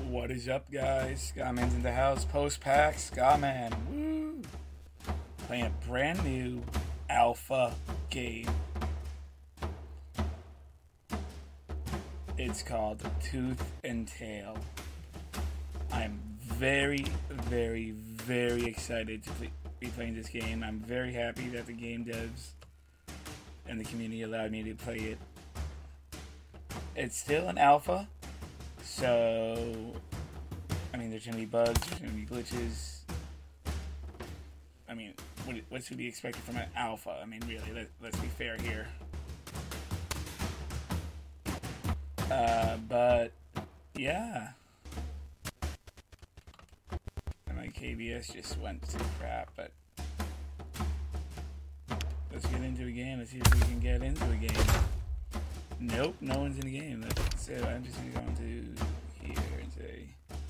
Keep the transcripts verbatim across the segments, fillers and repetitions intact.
What is up, guys? Skyman's in the house. Post-pack Skyman. Woo! Playing a brand new alpha game. It's called Tooth and Tail. I'm very, very, very excited to be playing this game. I'm very happy that the game devs and the community allowed me to play it. It's still an alpha, so I mean, there's gonna be bugs, there's gonna be glitches. I mean, what, what's to be expected from an alpha? I mean, really, let, let's be fair here. Uh, but yeah, and my K B S just went to crap. But let's get into a game. Let's see if we can get into a game. Nope, no one's in the game. So I'm just gonna go into here and say.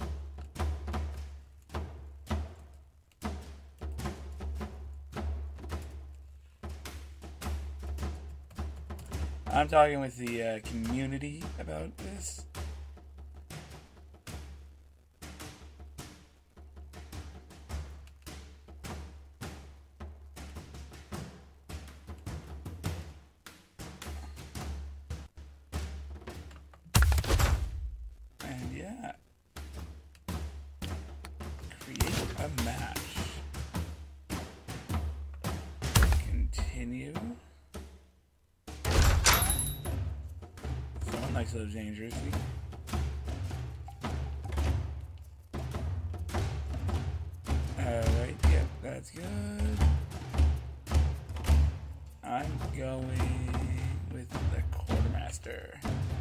I'm talking with the uh, community about this. And yeah, create a match. Continue. Nice little dangerous. Alright, yeah, that's good. I'm going with the quartermaster.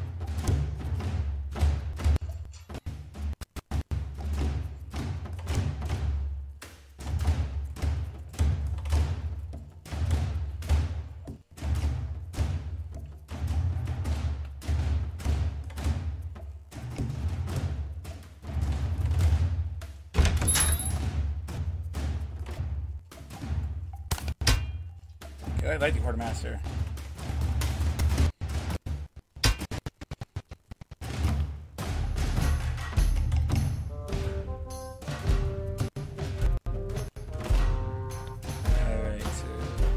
I like the quartermaster. Alright, so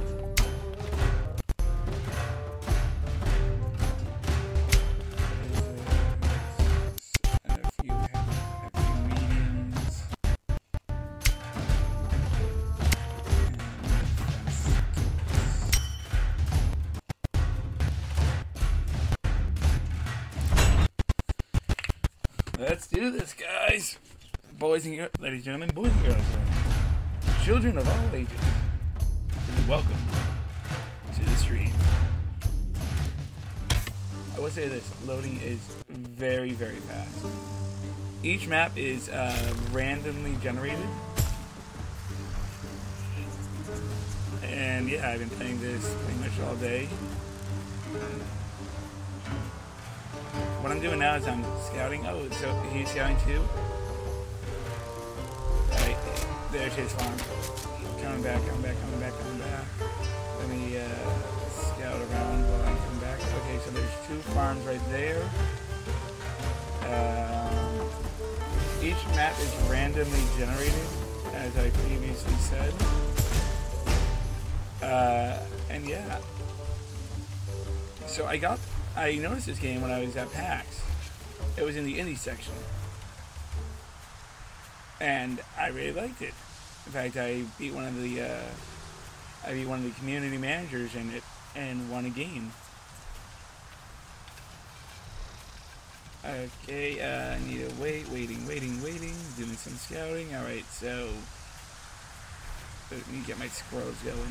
and a few, a few mediums. Let's do this, guys. Boys and girls, ladies and gentlemen, boys and girls, children of all ages, welcome to the stream. I will say this, loading is very, very fast. Each map is uh, randomly generated. And yeah, I've been playing this pretty much all day. What I'm doing now is I'm scouting. Oh, so he's scouting too? Alright, there's his farm. Coming back, coming back, coming back, coming back. Let me uh, scout around while I come back. Okay, so there's two farms right there. Um, each map is randomly generated, as I previously said. Uh, and yeah. So I got... I noticed this game when I was at PAX. It was in the indie section. And I really liked it. In fact, I beat one of the uh, I beat one of the community managers in it and won a game. Okay, uh, I need to wait, waiting, waiting, waiting, doing some scouting. Alright, so let me get my squirrels going.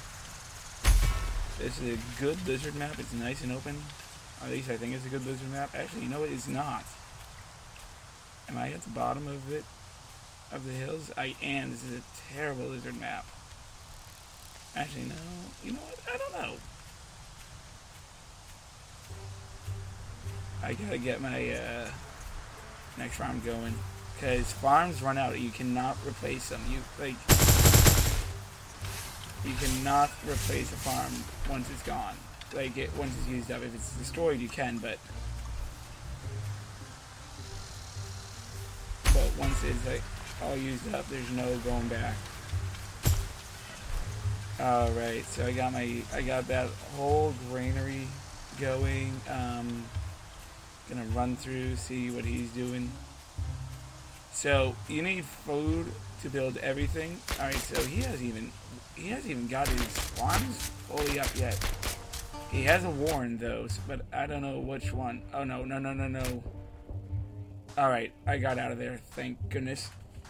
This is a good lizard map. It's nice and open. Or at least I think it's a good lizard map. Actually, you know what? It's not. Am I at the bottom of it? Of the hills? I am. This is a terrible lizard map. Actually, no. You know what? I don't know. I gotta get my uh, next farm going. Because farms run out. You cannot replace them. You, like... You cannot replace a farm once it's gone. Like, it, once it's used up. If it's destroyed, you can, but... once it's like all used up, there's no going back. All right, so I got my I got that whole granary going. Um, gonna run through, see what he's doing. So you need food to build everything. All right, so he hasn't even he hasn't even got his farms fully up yet. He has a warren though, but I don't know which one. Oh no, no, no, no, no. All right, I got out of there. Thank goodness.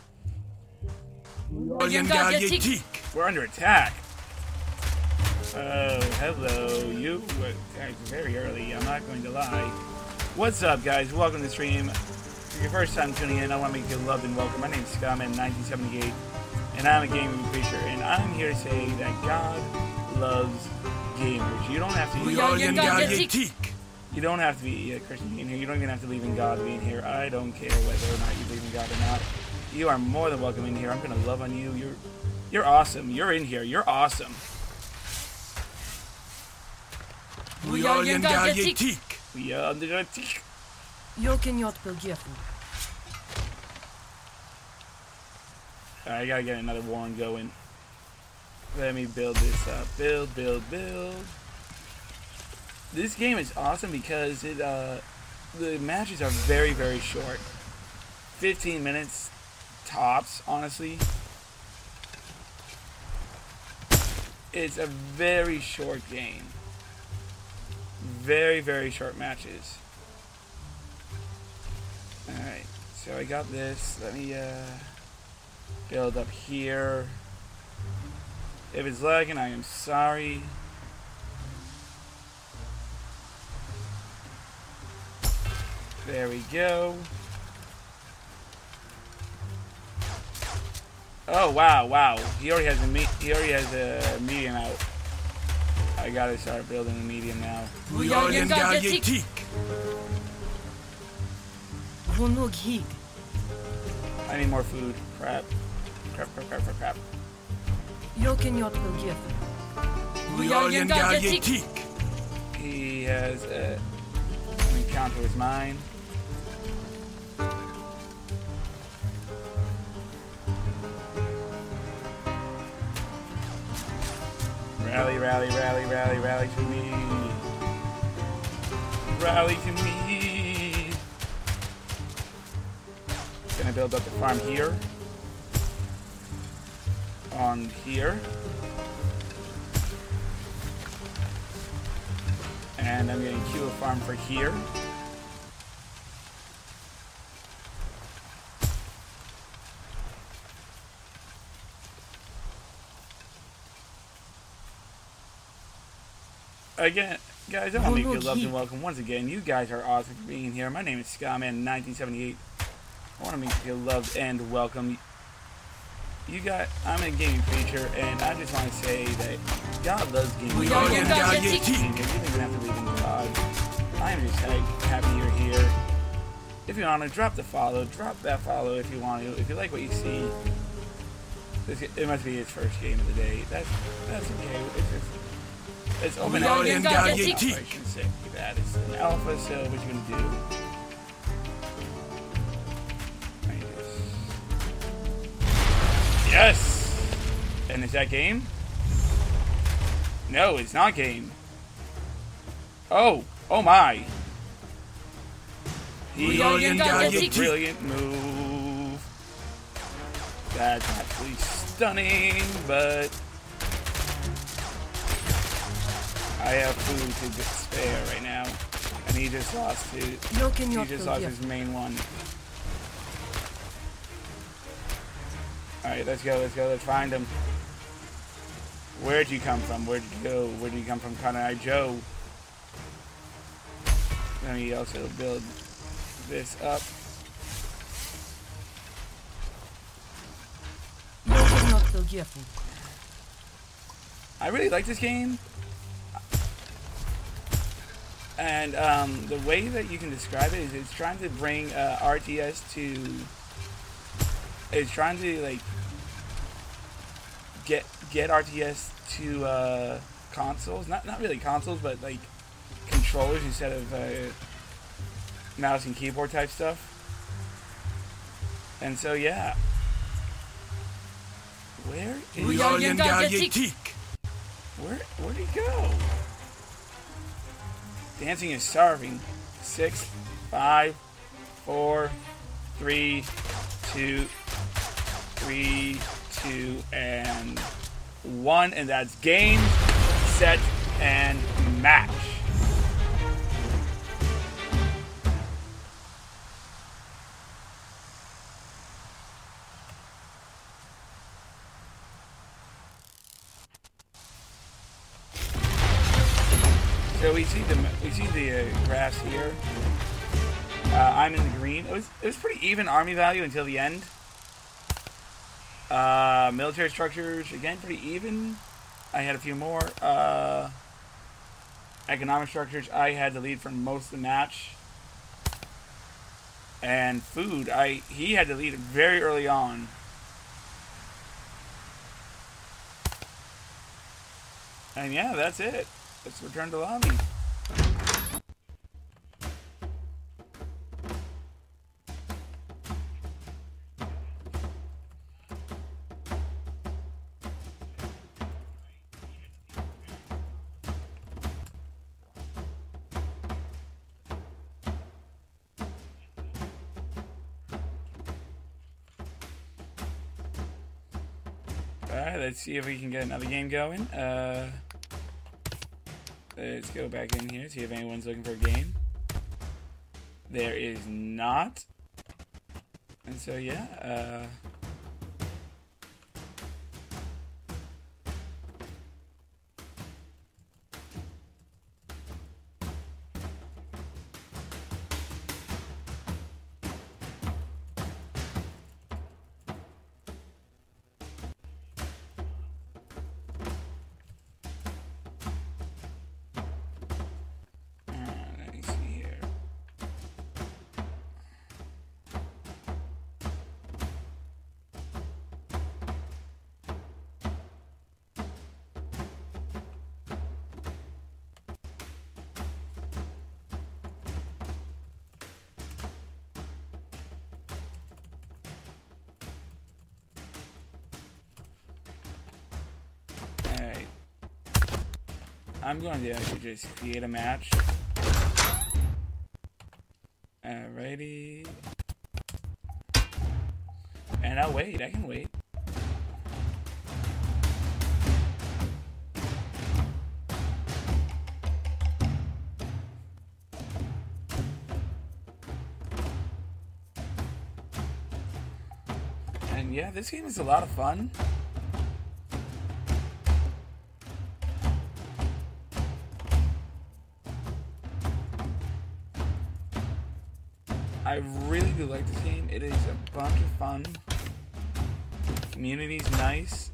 We're under attack. Oh, hello. You attacked very early. I'm not going to lie. What's up, guys? Welcome to the stream. If you're your first time tuning in, I want to make you loved and welcome. My name is Skyman nineteen seventy-eight, and I'm a gaming preacher. And I'm here to say that God loves gamers. You don't have to. You You don't have to be a Christian being here. You don't even have to believe in God being here. I don't care whether or not you believe in God or not. You are more than welcome in here. I'm gonna love on you. You're, you're awesome. You're in here. You're awesome. We are in the We are under attack. You cannot forgive me. Alright, I gotta get another warren going. Let me build this up. Build, build, build. This game is awesome because it uh, the matches are very, very short. fifteen minutes tops, honestly. It's a very short game. Very, very short matches. Alright, so I got this. Let me uh, build up here. If it's lagging, I am sorry. There we go. Oh wow, wow! He already has a me he already has a medium out. I gotta start building a medium now. I need more food. Crap. Crap, crap, crap, crap, crap. You cannot forgive me. He has a an encounter with mine. Rally, rally, rally, rally, rally to me. Rally to me. Gonna build up the farm here. On here. And I'm gonna queue a farm for here. Again, guys, I want to make you loved and welcome once again. You guys are awesome for being here. My name is Skyman nineteen seventy-eight. I want to make you loved and welcome. You got, I'm a gaming preacher, and I just want to say that God loves gaming. You don't even have to believe in God. I'm just happy you're here. If you want to, drop the follow. Drop that follow if you want to. If you like what you see. This, it must be his first game of the day. That's, that's okay. It's just... It's open alpha. I shouldn't say that. It's an alpha, so what you gonna do? Yes! And is that game? No, it's not game. Oh, oh my! He does a brilliant move. That's absolutely stunning, but I have food to spare right now, and he just lost his. He just lost his main one. All right, let's go. Let's go. Let's find him. Where'd you come from? Where'd you go? Where did you come from, Connor Eye Joe? Let me also build this up. I really like this game. And um, the way that you can describe it is it's trying to bring uh, R T S to... It's trying to, like, get get R T S to uh, consoles. Not, not really consoles, but, like, controllers instead of uh, mouse and keyboard type stuff. And so, yeah. Where is... Where, where'd he go? Dancing is starving. Six, five, four, three, two, three, two, and one. And that's game, set, and match. So we see the we see the uh, graphs here. Uh, I'm in the green. It was it was pretty even army value until the end. Uh, military structures again pretty even. I had a few more. Uh, economic structures I had the lead for most of the match. And food I he had the lead very early on. And yeah, that's it. Let's return to lobby. Alright, let's see if we can get another game going. Uh... Let's go back in here, see if anyone's looking for a game. There is not. And so, yeah. Uh, I'm going to actually just create a match. Alrighty. And I'll wait. I can wait. And yeah, this game is a lot of fun. I really do like this game. It is a bunch of fun. Community's nice.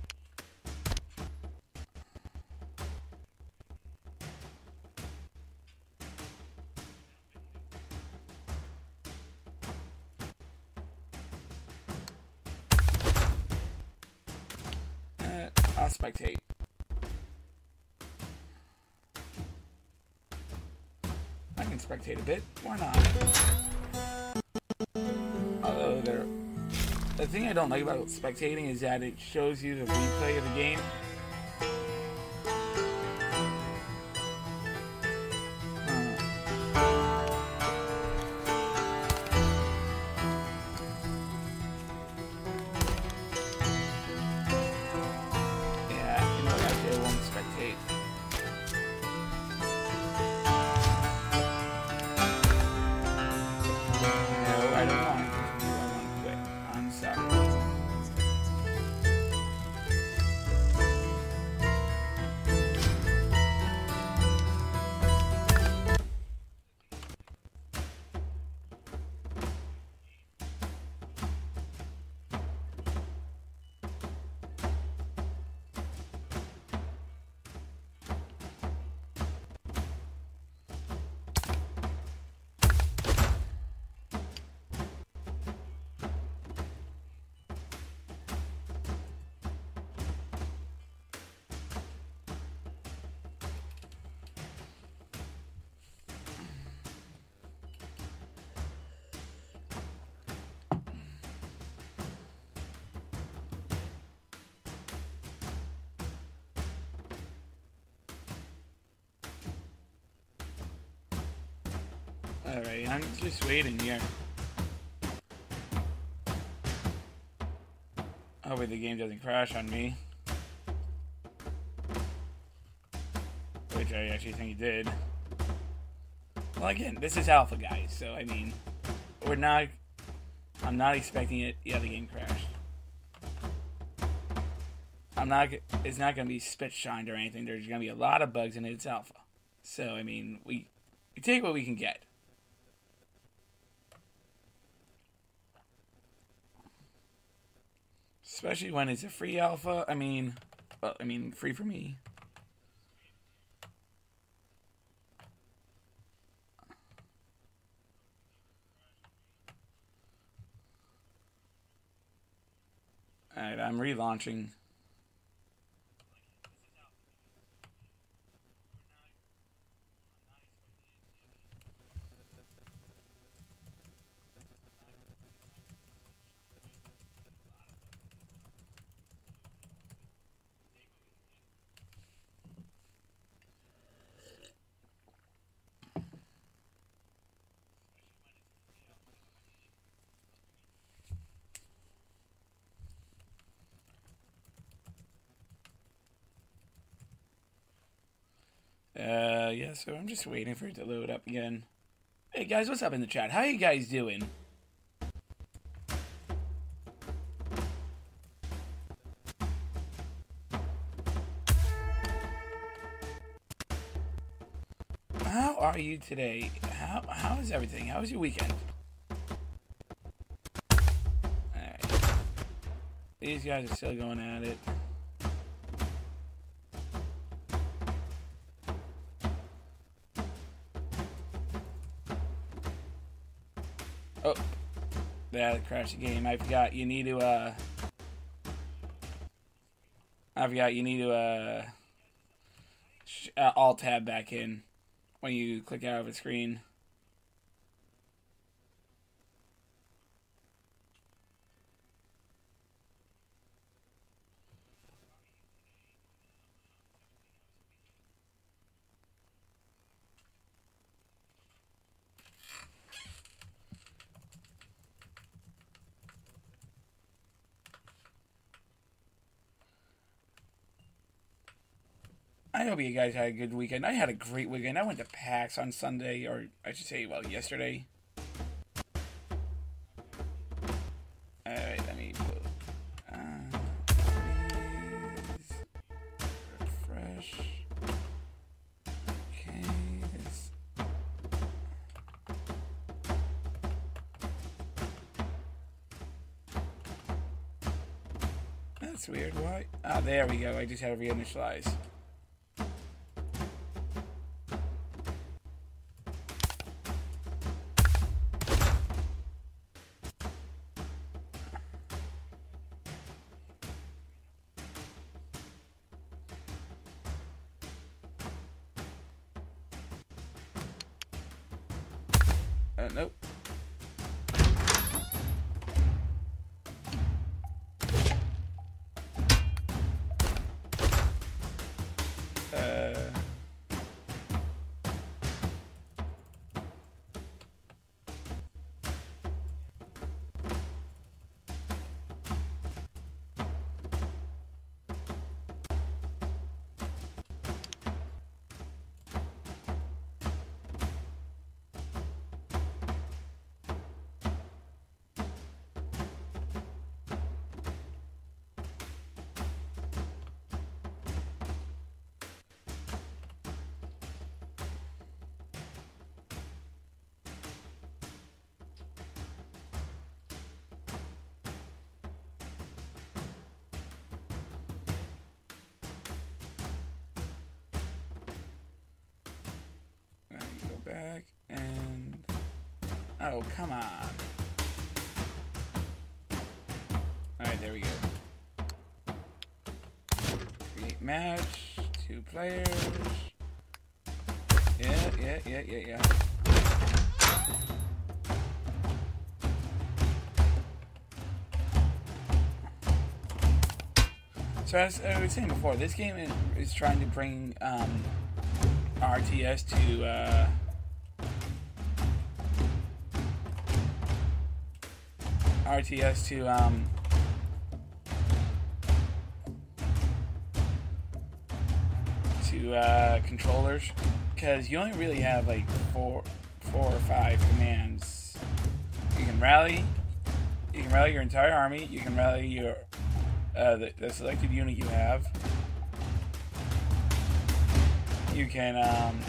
Uh, I'll spectate. I can spectate a bit. Why not? Although there, the thing I don't like about spectating is that it shows you the replay of the game. Yeah, you know what? Actually, I won't spectate. No, I don't want. Alright, I'm just waiting here. Hopefully the game doesn't crash on me. Which I actually think it did. Well, again, this is alpha, guys, so I mean, we're not. I'm not expecting it. Yeah, the game crashed. I'm not. It's not going to be spit shined or anything. There's going to be a lot of bugs in it. It's alpha, so I mean, we, we take what we can get. Especially when it's a free alpha. I mean, well, I mean, free for me. Alright, I'm relaunching. Uh, yeah, so I'm just waiting for it to load up again. Hey guys, what's up in the chat? How you guys doing? How are you today? How how is everything? How was your weekend? Alright. These guys are still going at it. Oh, that crashed the game. I forgot you need to, uh... I forgot you need to, uh... Sh uh Alt-tab back in when you click out of a screen. I hope you guys had a good weekend. I had a great weekend. I went to PAX on Sunday, or I should say, well, yesterday. Alright, let me put, uh, please refresh. Okay, this. That's weird. Why? Ah, there we go. I just had to reinitialize. Uh, nope. Uh. Back and oh, come on. Alright, there we go. Create match, two players. Yeah, yeah, yeah, yeah, yeah. So as I was saying before, this game is trying to bring um, R T S to uh, R T S to um, to uh, controllers, because you only really have like four, four or five commands. You can rally, you can rally your entire army. You can rally your uh, the, the selected unit you have. You can um,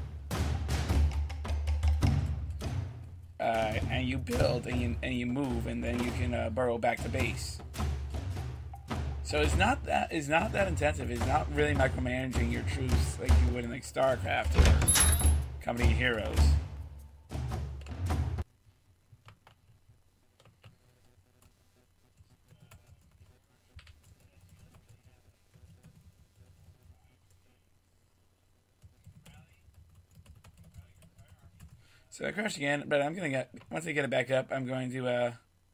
uh, and you build and you and you move, and then you can uh, burrow back to base. So it's not that it's not that intensive. It's not really micromanaging your troops like you would in like StarCraft or Company of Heroes. So I crashed again, but I'm gonna get once I get it back up, I'm going to uh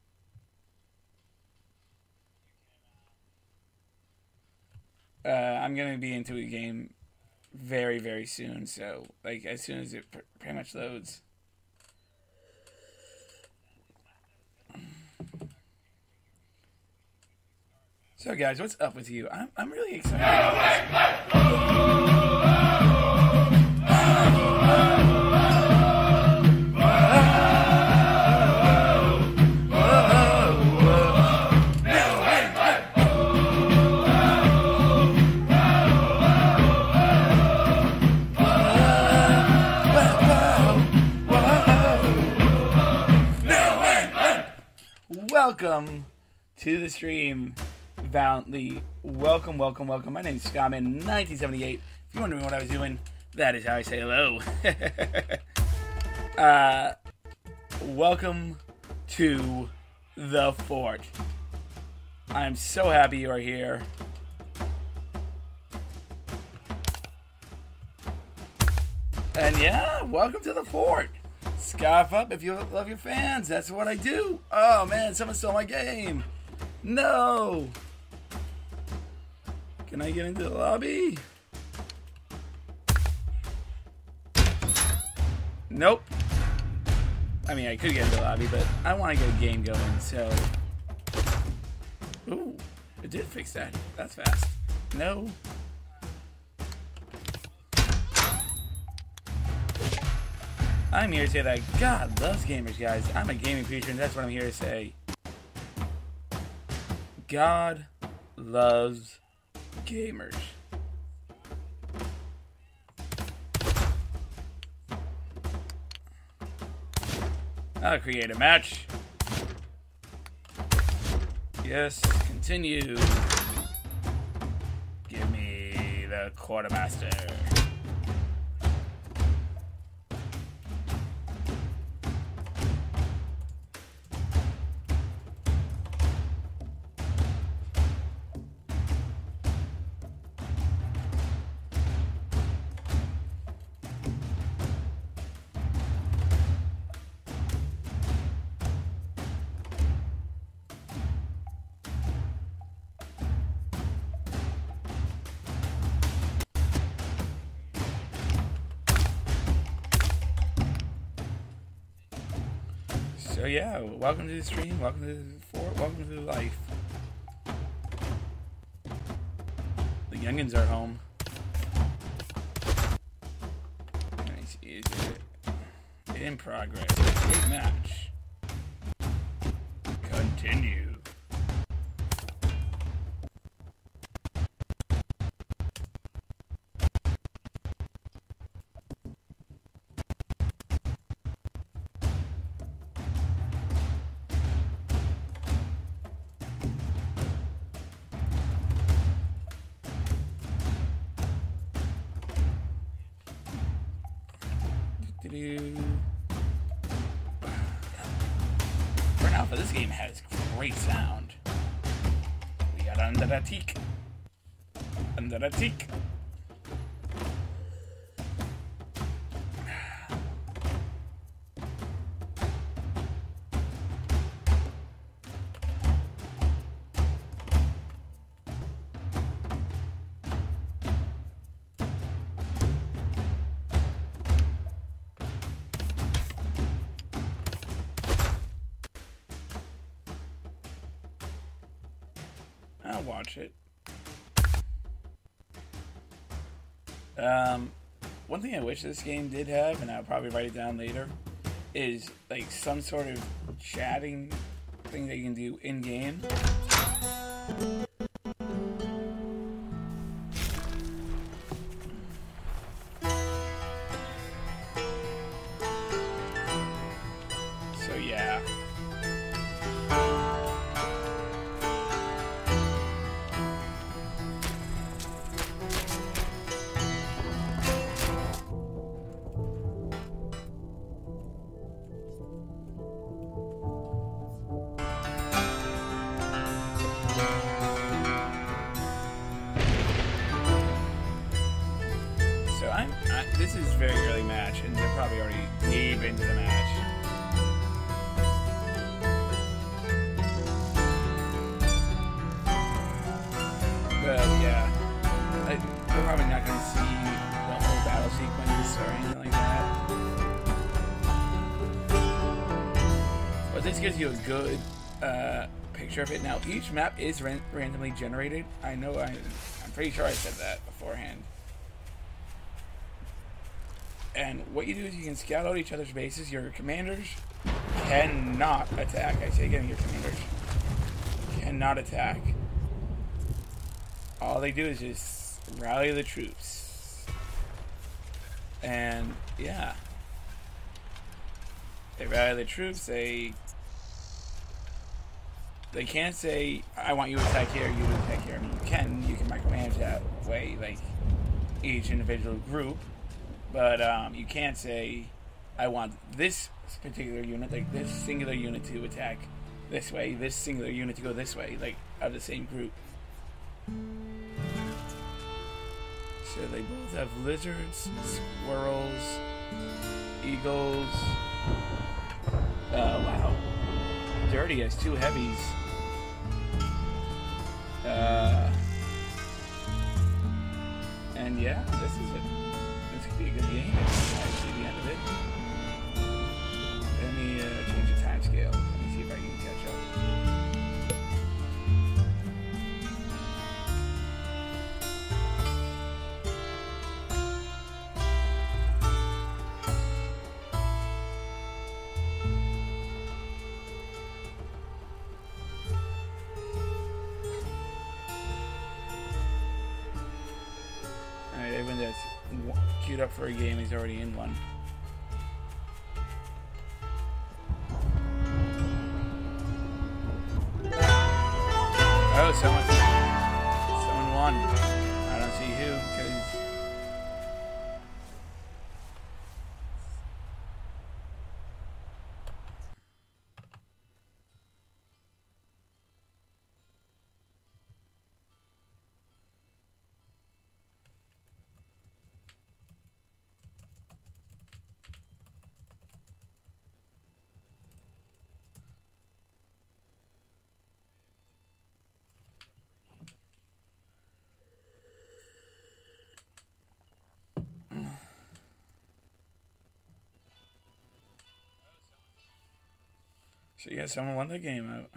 uh I'm gonna be into a game very very soon. So like as soon as it pr pretty much loads. So guys, what's up with you? I'm I'm really excited. Welcome to the stream, Valiantly. Welcome, welcome, welcome. My name is Scottman nineteen seventy-eight. If you're wondering what I was doing, that is how I say hello. uh, welcome to the fort. I'm so happy you are here. And yeah, welcome to the fort. Scoff up if you love your fans. That's what I do. Oh man, someone stole my game. No. Can I get into the lobby? Nope. I mean, I could get into the lobby, but I want to get a game going, so. Ooh, it did fix that. That's fast. No. I'm here to say that God loves gamers, guys. I'm a gaming creature, and that's what I'm here to say. God loves gamers. I'll create a match. Yes, continue. Give me the quartermaster. So yeah, welcome to the stream, welcome to the fort, welcome to the life. The youngins are home. Nice, is it in progress? Great match. Continue. Burn Alpha, this game has great sound. We got under the teak. Under the teak. I'll watch it. Um, one thing I wish this game did have, and I'll probably write it down later, is like some sort of chatting thing that you can do in game. So yeah. I'm, I, this is very early match, and they're probably already deep into the match. But yeah, I, we're probably not going to see the whole battle sequence or anything like that. But this gives you a good uh, picture of it. Now, each map is ran randomly generated. I know I, I'm pretty sure I said that beforehand. And what you do is you can scout out each other's bases. Your commanders cannot attack. I say again, your commanders cannot attack. All they do is just rally the troops. And yeah. They rally the troops, they they can't say, I want you to attack here, you to attack here. I mean, you can, you can micromanage that way, like each individual group. But um, you can't say, I want this particular unit, like this singular unit to attack this way, this singular unit to go this way, like of the same group. So they both have lizards, squirrels, eagles. Oh, wow. Dirty has two heavies. Uh, and yeah, this is it. This could be a good game. I see the end of it. Let me uh, change the time scale. Let me see if I can catch up. Alright, everyone that's queued up for a game is already in one. Oh, someone, someone won. I don't see who, because so yeah, someone won the game out.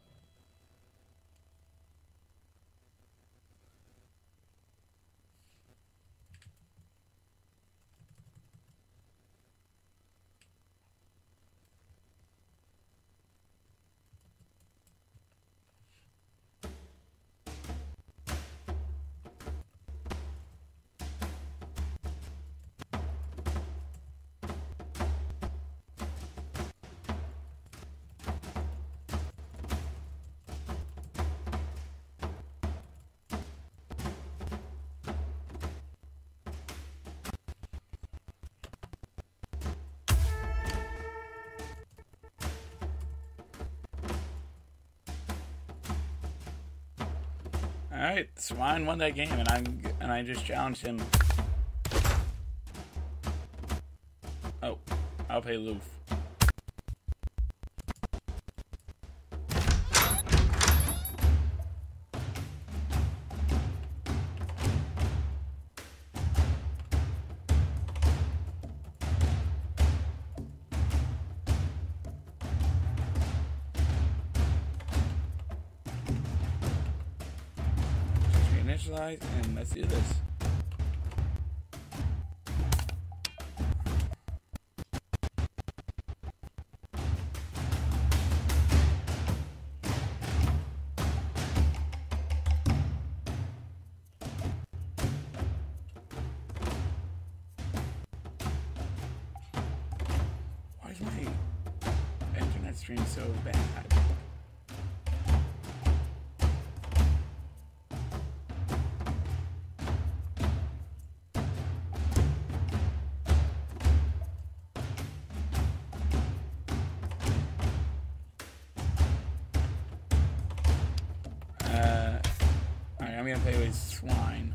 Alright, Swine won that game, and I and I just challenged him. Oh, I'll pay Loof. flashlight, and let's do this. Why is my internet stream so bad? I'm gonna play with swine.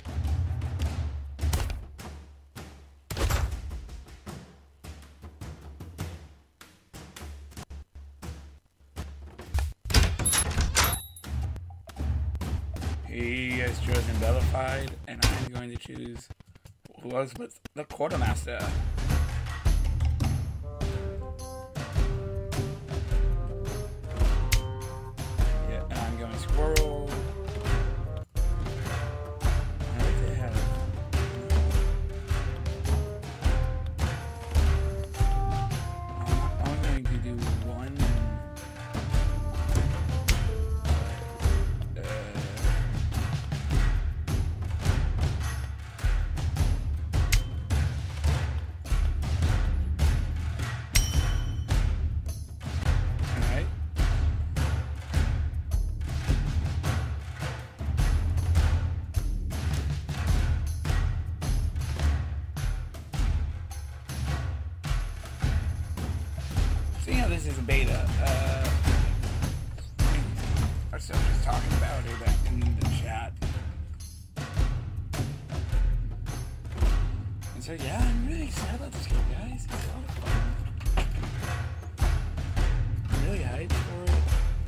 He has chosen Bellified, and I'm going to choose who was with the Quartermaster. Yeah, and I'm going Squirrel. Seeing how this is a beta, uh, ourselves just talking about it in the chat. And so yeah, I'm really excited about this game, guys. It's a lot of fun. I'm really hyped for it.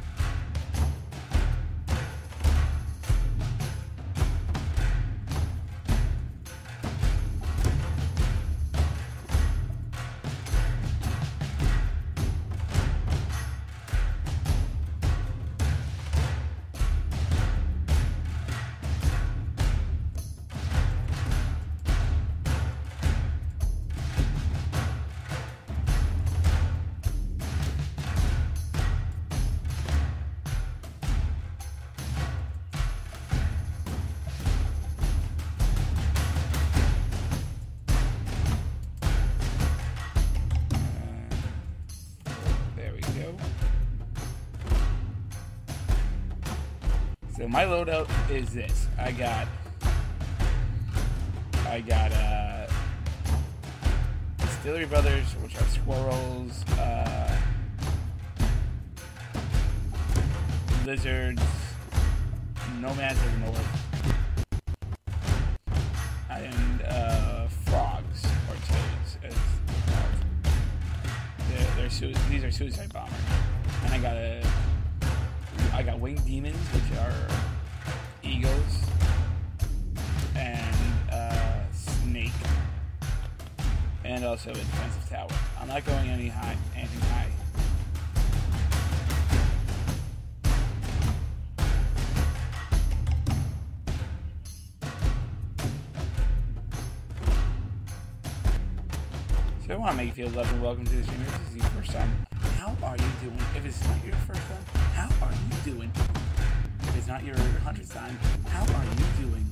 So my loadout is this. I got, I got uh, Distillery Brothers, which are squirrels, uh, lizards, nomads of the north, and uh, frogs or toads, as they're called. They're, they're su these are suicide bombers, and I got a. I got winged demons, which are eagles, and uh, snake, and also a defensive tower. I'm not going any high, anything high. So I want to make you feel loved and welcome to the stream. If this is your first time, how are you doing? If it's not your first time, how are you doing? If it's not your hundredth time, how are you doing?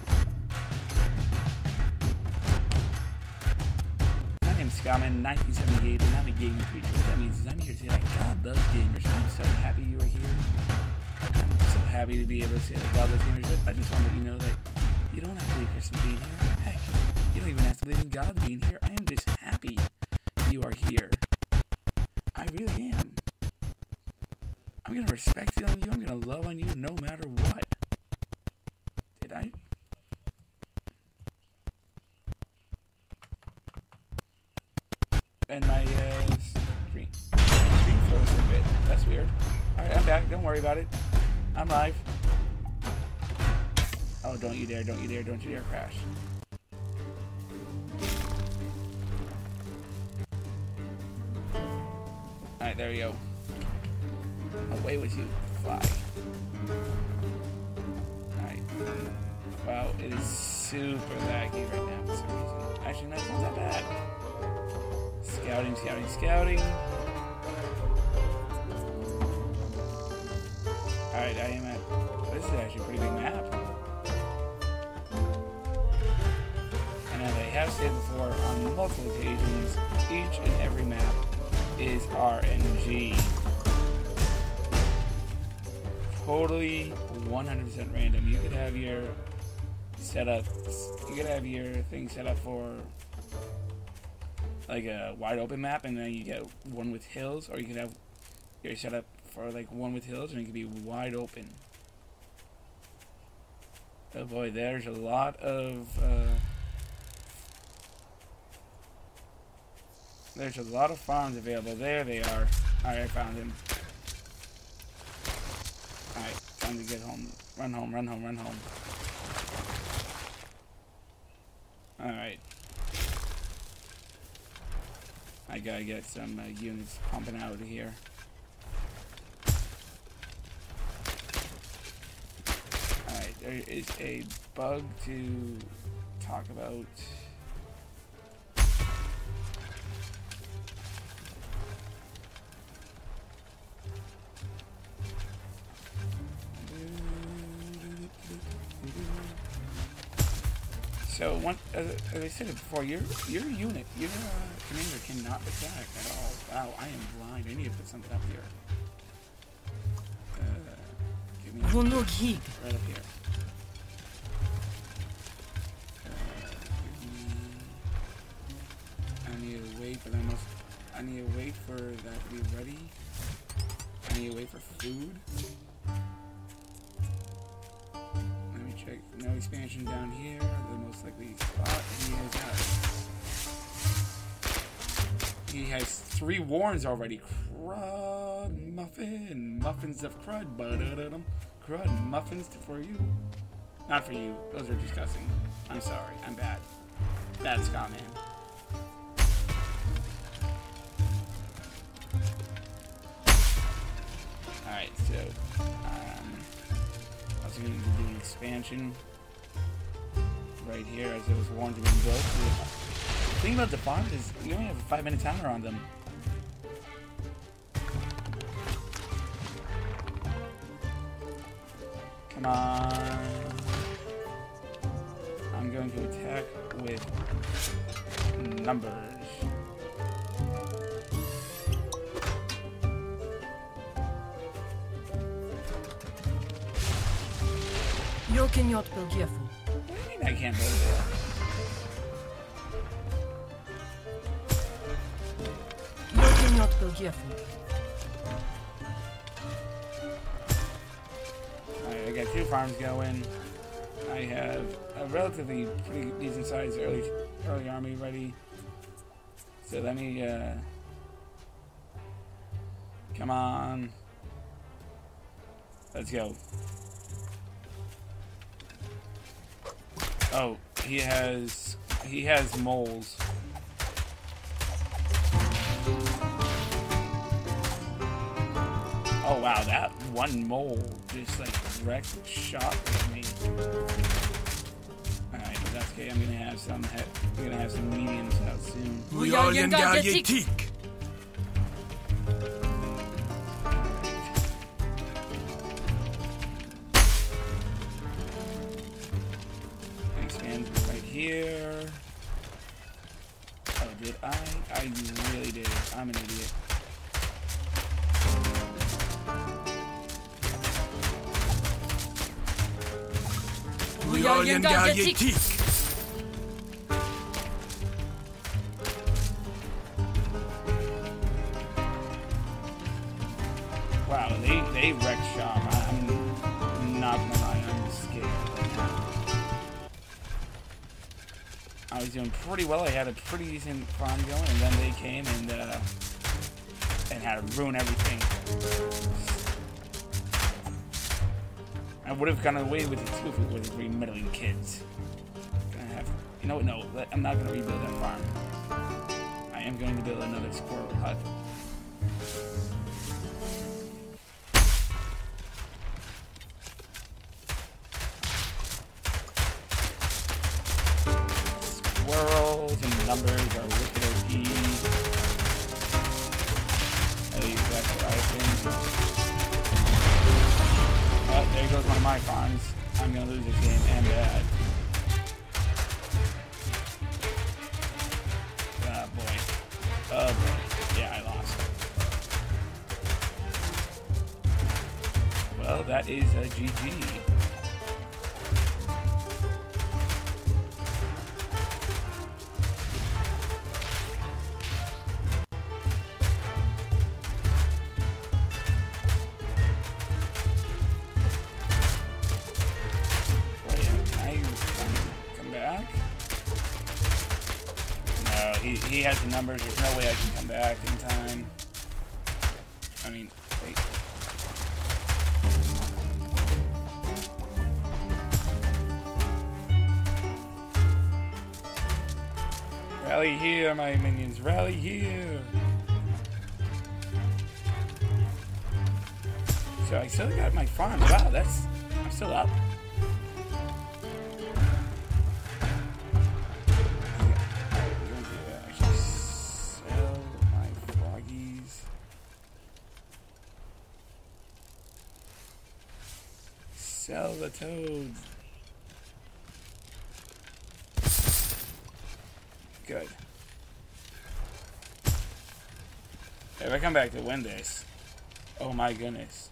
My name's Scottman, nineteen seventy-eight, and I'm a gaming creature. What that means is I'm here to say that God loves gamers. I'm so happy you are here. I'm so happy to be able to say that God loves gamers. But I just want to let you know that you don't have to believe Christian being here. Heck, you don't even have to believe in God being here. I am just happy you are here. I really am. I'm gonna respect you on you. I'm gonna love on you no matter what. Did I? And my uh, screen, screen froze a bit. That's weird. All right, I'm back. Don't worry about it. I'm live. Oh, don't you dare! Don't you dare! Don't you dare crash. All right, there we go. Away with you, fly. Alright. Wow, it is super laggy right now for some reason. Actually, no, it's not that bad. Scouting, scouting, scouting. Alright, I am at... This is actually a pretty big map. And as I have said before on multiple occasions, each and every map is R N G. Totally one hundred percent random. You could have your setup, you could have your thing set up for like a wide open map, and then you get one with hills, or you could have your setup for like one with hills, and it could be wide open. Oh boy, there's a lot of uh, there's a lot of farms available. There they are. Alright, I found him. Alright, time to get home. Run home, run home, run home. Alright. I gotta get some uh, units pumping out of here. Alright, there is a bug to talk about. So, one, as, as I said before, your your unit, your uh, commander cannot attack at all. Wow, I am blind. I need to put something up here. Uh, give me right up here. Uh, give me, I need to wait for them. I need to wait for that to be ready. I need to wait for food. Check. No expansion down here. The most likely spot. He has, he has three warns already. Crud muffin. Muffins of crud. Ba-da-da-dum. Crud muffins for you. Not for you. Those are disgusting. I'm sorry. I'm bad. Bad Scott man. Alright, so um I'm going to do an expansion right here as it was warned to be built. The thing about the farms is you only have a five minute timer on them. Come on. I'm going to attack with numbers. You cannot be careful. What do you mean I can't build it? You cannot be careful. Alright, I got two farms going. I have a relatively pretty decent sized early early army ready. So let me uh come on. Let's go. Oh, he has he has moles. Oh wow, that one mole just like wrecked shot with me. Alright, but that's okay. I'm gonna have some I'm gonna have some mediums out soon. Here. Oh, did I? I really did. I'm an idiot. Wow, they they wrecked shop. I'm not gonna lie, I'm scared. I was doing pretty well. I had a pretty decent farm going, and then they came and uh, and had to ruin everything. I would have gone away with it too if it was three meddling kids. Gonna have, you know what? No, I'm not gonna rebuild that farm. I am going to build another squirrel hut. numbers are wicked O P. At least that's what I think. Oh, there goes one of my farms. I'm gonna lose this game and bad. Oh boy. Oh boy. Yeah, I lost. Well, that is a G G. He has the numbers. There's no way I can come back in time. I mean, wait. Rally here, my minions. Rally here. So I still got my farm. Wow, that's... I'm still up. Sell the toads. Good. If I come back to win this, oh my goodness.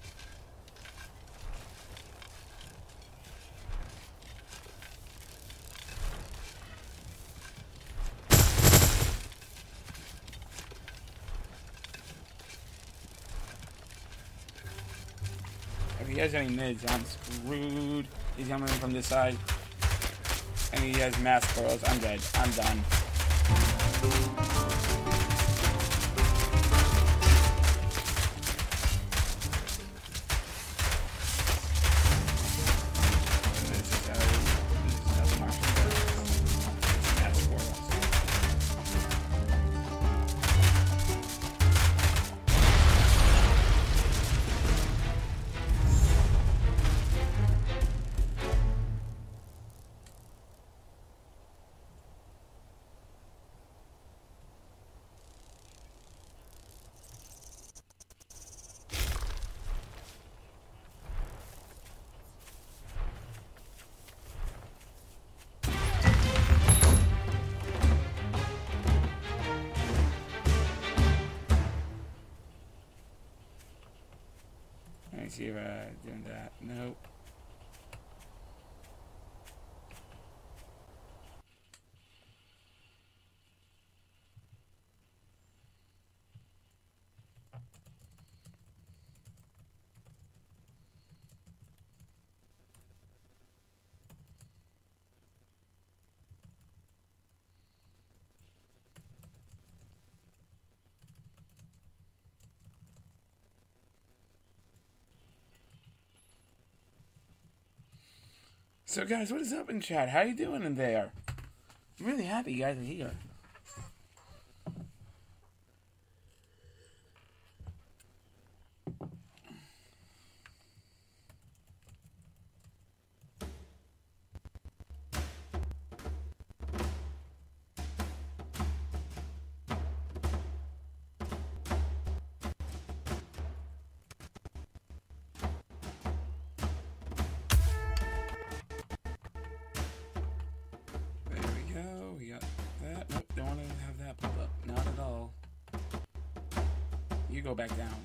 If he has any mids, I'm screwed. He's coming in from this side. And he has mass squirrels. I'm dead. I'm done. This is how, this is how the market works. Mass squirrels. Let me see if I'm doing that. Nope. So guys, what is up in chat? How you doing in there? I'm really happy you guys are here. Go back down.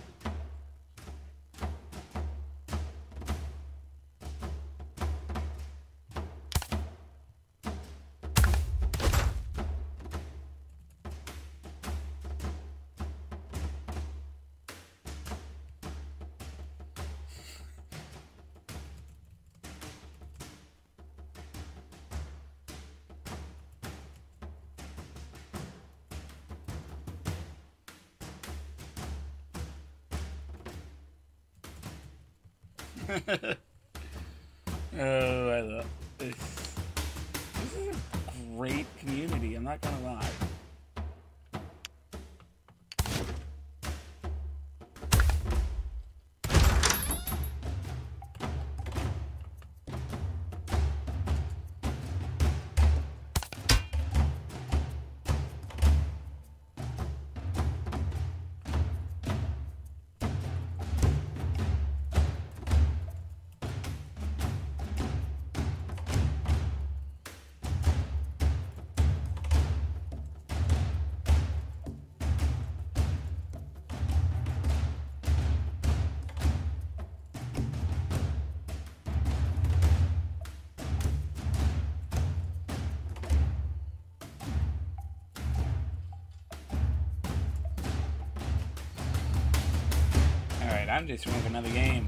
Oh, I love this. This is a great community, I'm not gonna lie. I'm just ready for another game.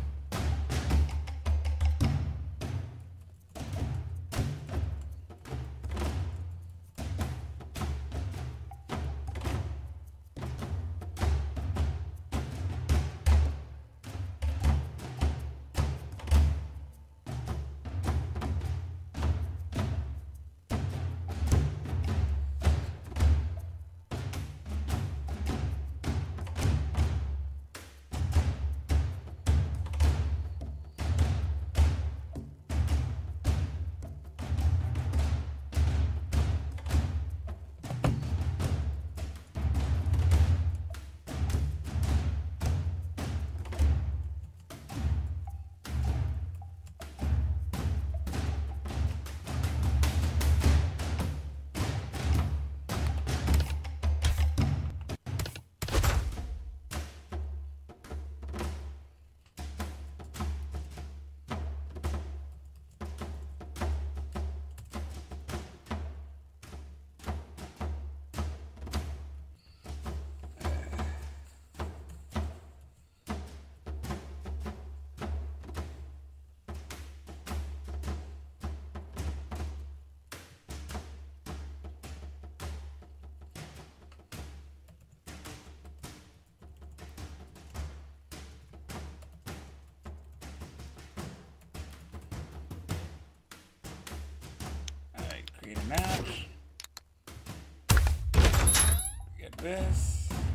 Create a match. Get this.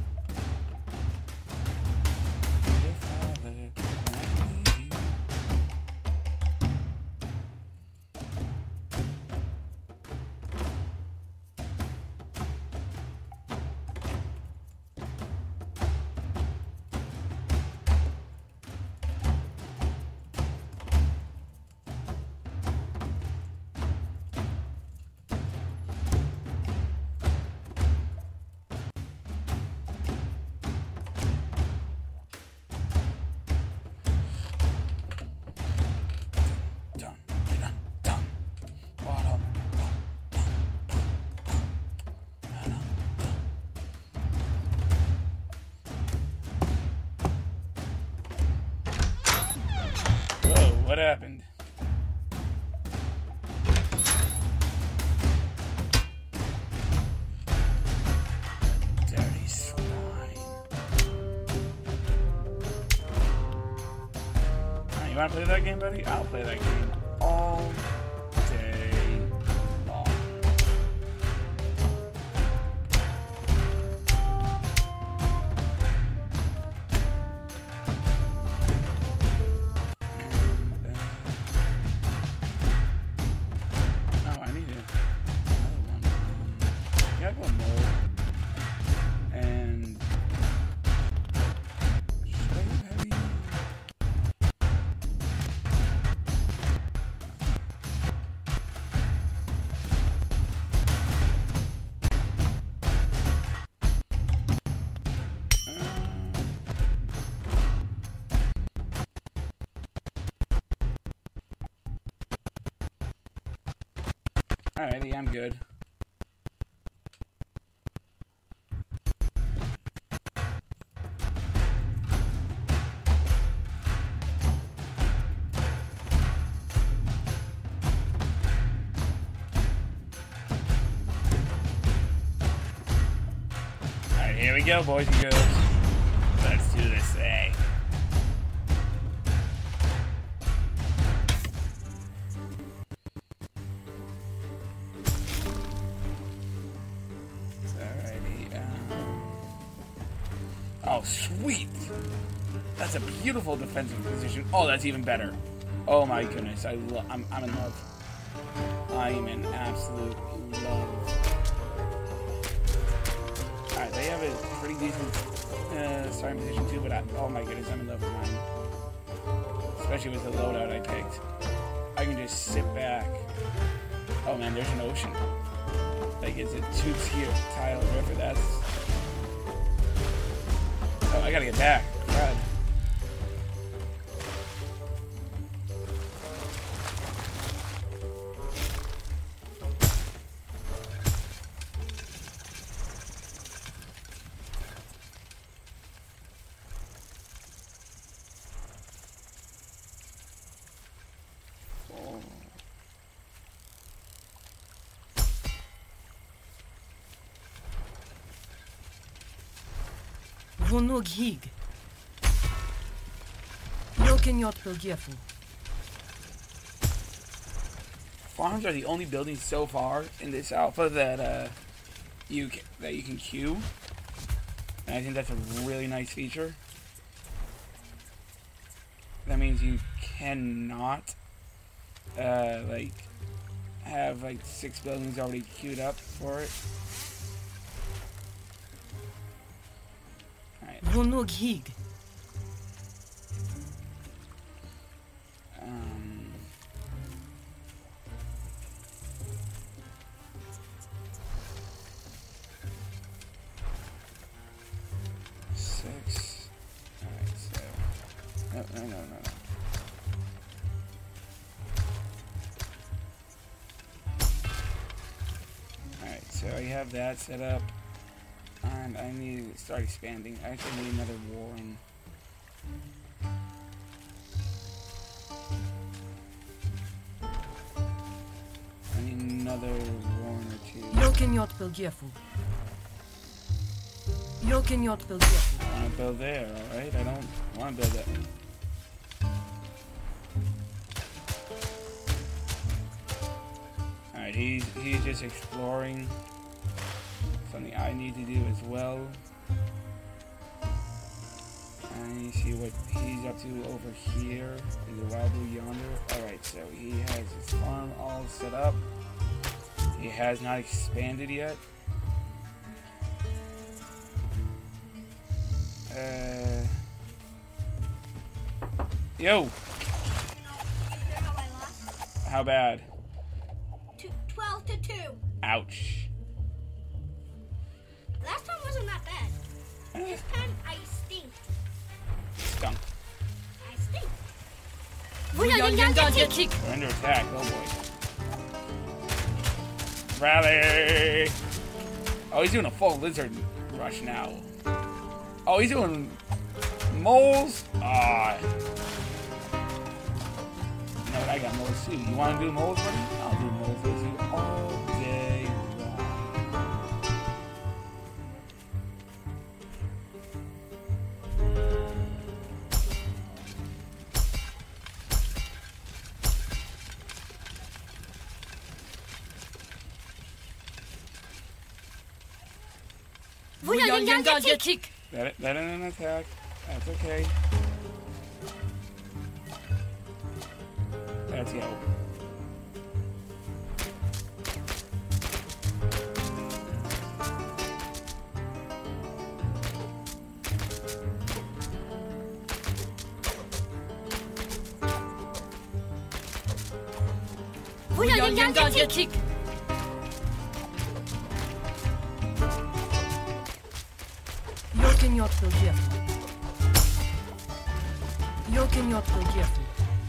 What happened? Dirty swine. Right, you wanna play that game, buddy? I'll play that game all day long. Alrighty, I'm good. Alright, here we go, boys and girls. Let's do this thing. Oh, sweet! That's a beautiful defensive position. Oh, that's even better. Oh my goodness, I lo I'm, I'm in love. I am in absolute love. Alright, they have a pretty decent uh, starting position too, but I, oh my goodness, I'm in love with mine. Especially with the loadout I picked. I can just sit back. Oh man, there's an ocean. Like, it's a two-tier tile river. That's... Oh, I gotta get back. God. Hunug hig. Yokinyot Pilgifu. Farms are the only buildings so far in this alpha that uh, you can, that you can queue, and I think that's a really nice feature. That means you cannot uh, like have like six buildings already queued up for it. All right. Hunug hig. Um, six. Alright, so. No, no, no, no, no. Alright, so I have that set up. And I need to start expanding. I actually need another warren. I need another warren or two. Yokinyot Pilgifu. Yokinyot Pilgifu. I want to build there, alright? I don't want to build that. Alright, he's, he's just exploring. Something I need to do as well. I need to see what he's up to over here. Is a wild blue yonder? Alright, so he has his farm all set up. He has not expanded yet. Uh, yo! How bad? Two, twelve to two. Ouch. Last time wasn't that bad. This time I stink. Stunk. I stink. We're under attack, oh boy. Rally! Oh, he's doing a full lizard rush now. Oh, he's doing moles? Ah. You know what? I got moles too. You want to do moles with me? I'll do moles with you all day long. Let it, let it an attack. That's okay. Let's go. Yokinyot Pilgifu. Yokinyot Pilgifu.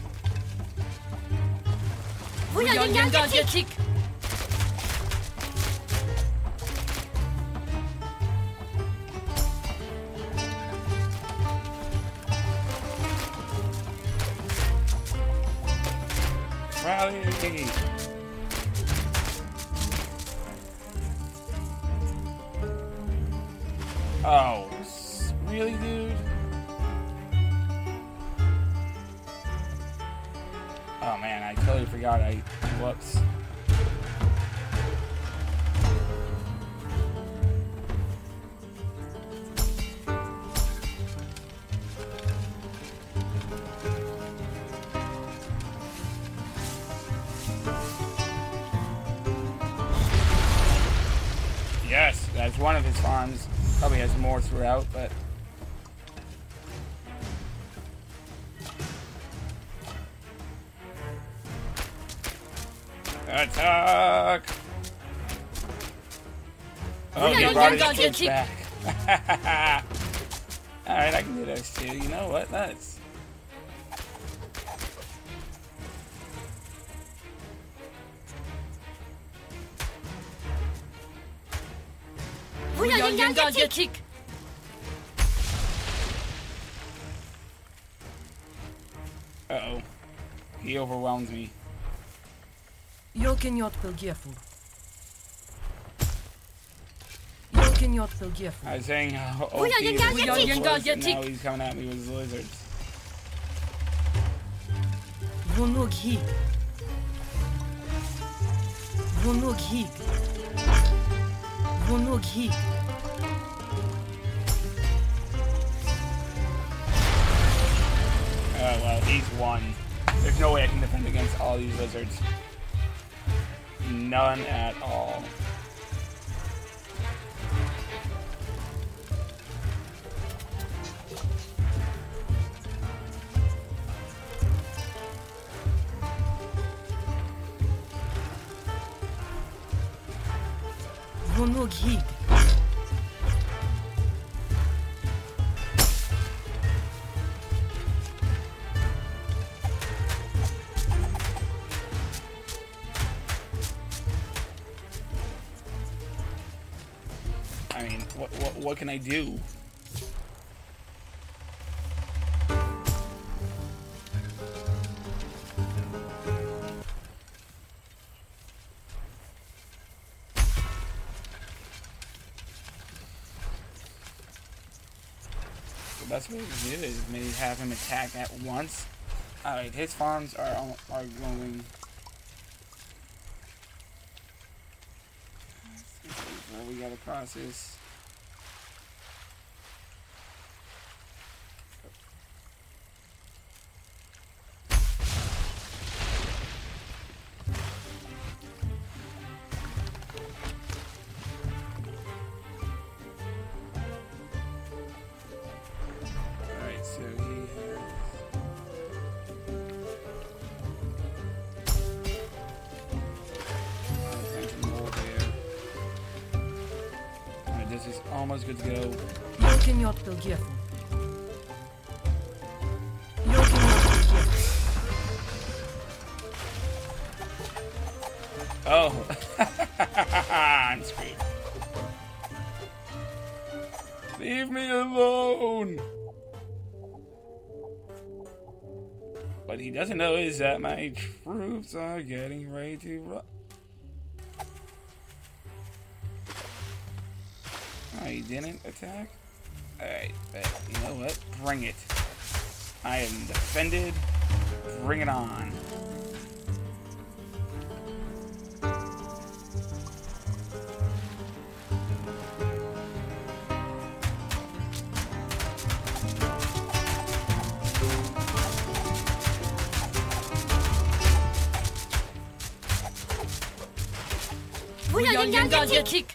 Rally! Oh, really, dude? Oh man, I totally forgot. I whoops. Yes, that's one of his farms. Probably has more throughout, but attack! Oh, he brought his kids back. Alright, I can do this too. You know what? Let's. Uh-oh. He overwhelms me. Yokinyot Pilgifu. Yolkin yot bilgif. I was saying how Bu O P yayın this gelecek. was, Bu yayın and gelecek. now he's coming at me with his lizards. Vunug hig. Vunug hig. Vunug hig. Oh well, he's won. There's no way I can defend against all these lizards. None at all. Vunug hig. I mean, what what what can I do? The best way to do it is maybe have him attack at once. Alright, his farms are al- are going. Well, we gotta process. Alright, so he has. Alright, this is almost good to go. Yolkin yot bilgif. Yolkin yot bilgif. Oh! I'm screwed. Leave me alone! What he doesn't know is that my troops are getting ready to run. Oh, he didn't attack? Alright, but you know what? Bring it. I am defended. Bring it on. Bu yayın Yolkin gelecek. gelecek.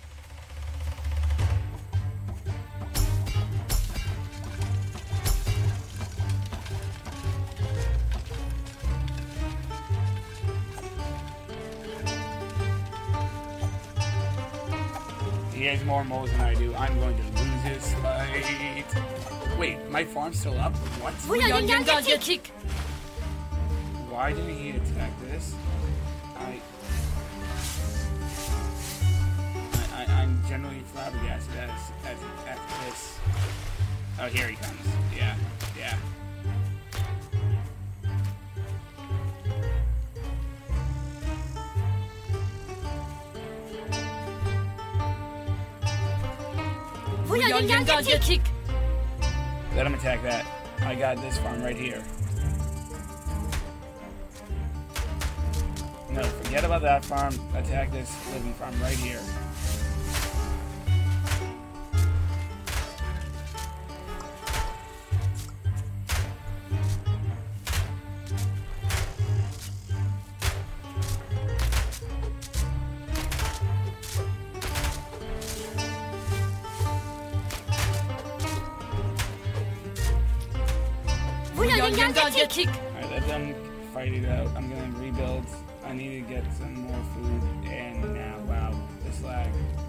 He has more moles than I do. I'm going to lose this fight. Wait, my farm's still up? What? Bu yayın Yolkin gelecek. gelecek. Why didn't he attack this? I, I, I I'm generally flabbergasted as, as at this. Oh, here he comes. Yeah, yeah. Bu yayın Yolkin gelecek. gelecek. Let him attack that. I got this farm right here. No, forget about that farm. Attack this living farm right here. Bu yayın Yolkin gelecek. gelecek. Alright, let them fight it out. I'm gonna rebuild. I need to get some more food. And now, wow, this lag.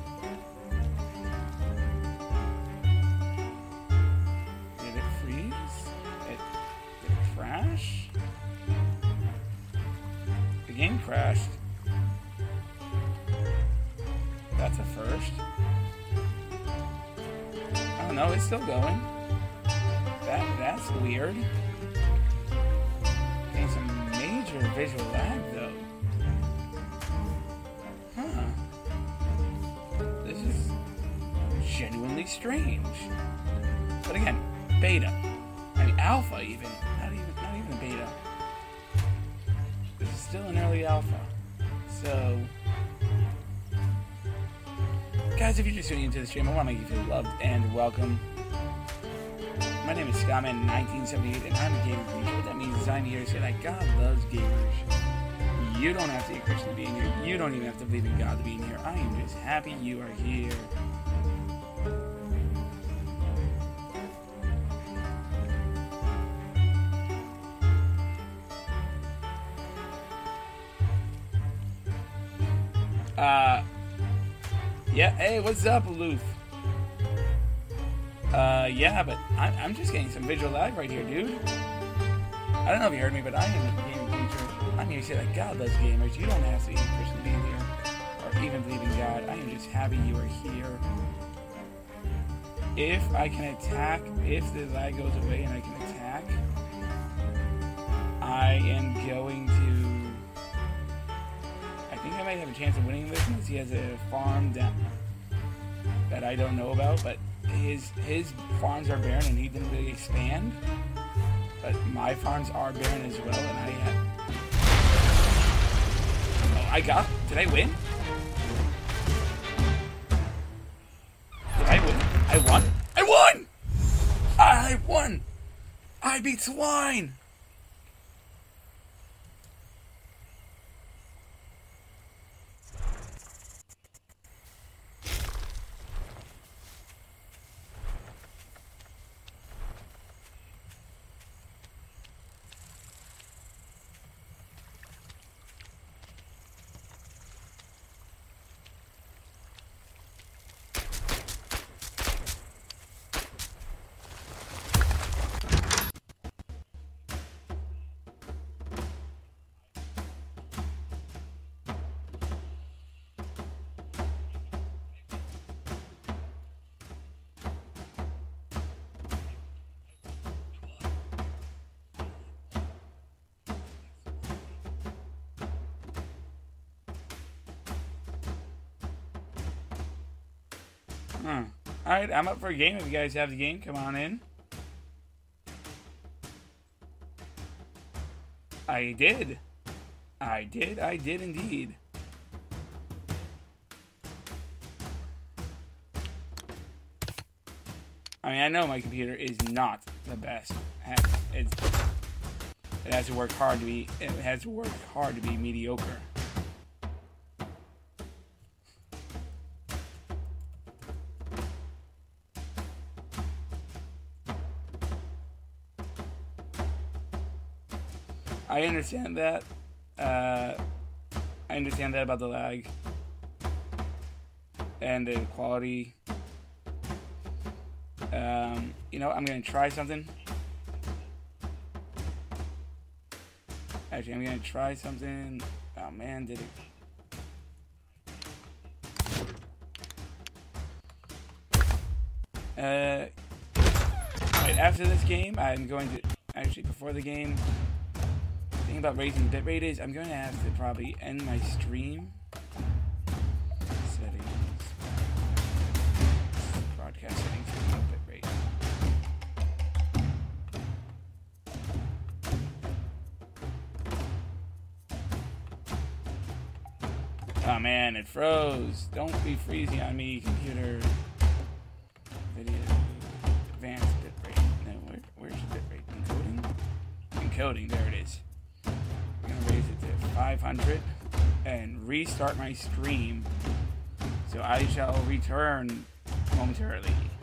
Did it freeze? It, did it crash? The game crashed. That's a first. Oh no, it's still going. That that's weird. Getting some major visual lag though. Huh. This is genuinely strange. But again, beta. I mean, alpha even. Not even, not even beta. This is still an early alpha. So, guys, if you're just tuning into the stream, I want to make you feel loved and welcome. My name is Skyman nineteen seventy-eight, and I'm a gamer creature. What that means is I'm here to say that God loves gamers. You don't have to be a Christian to be in here. You don't even have to believe in God to be in here. I am just happy you are here. Uh, yeah, hey, what's up, Aloof? Uh, yeah, but I'm, I'm just getting some visual lag right here, dude. I don't know if you heard me, but I am a gaming creature. I'm here to say that God loves gamers. You don't have to be a Christian to be here, or even believe in God. I am just happy you are here. If I can attack, if the lag goes away and I can attack, I am going to... I think I might have a chance of winning this since he has a farm down that I don't know about, but his his farms are barren and he didn't really expand. But my farms are barren as well, and I have... Oh, I got... Did I win? Did I win? I won? I won! I won! I beat Swine! Hmm. Alright, I'm up for a game. If you guys have the game, come on in. I did. I did. I did indeed. I mean, I know my computer is not the best. It's, it has to work hard to be. It has to work hard to be mediocre. I understand that. Uh, I understand that about the lag and the quality. Um, you know, I'm gonna try something. Actually, I'm gonna try something. Oh man, did it? Uh, right after this game, I'm going to actually before the game. Thing about raising the bitrate is I'm going to have to probably end my stream. Settings. Broadcast settings for bitrate. Oh man, it froze. Don't be freezing on me, computer. Video. Advanced bitrate. No, where, where's the bitrate? Encoding? Encoding, there it is. Raise it to five hundred and restart my stream, so I shall return momentarily.